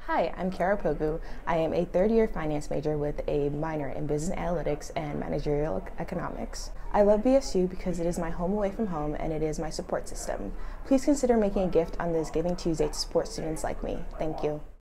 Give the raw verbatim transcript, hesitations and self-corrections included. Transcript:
Hi, I'm Kiara Opoku. I am a third-year finance major with a minor in business analytics and managerial economics. I love B S U because it is my home away from home and it is my support system. Please consider making a gift on this Giving Tuesday to support students like me. Thank you.